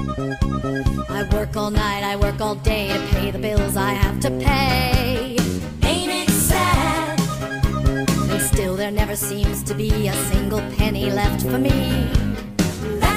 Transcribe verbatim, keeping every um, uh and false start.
I work all night, I work all day to pay the bills I have to pay. Ain't it sad? And still there never seems to be a single penny left for me.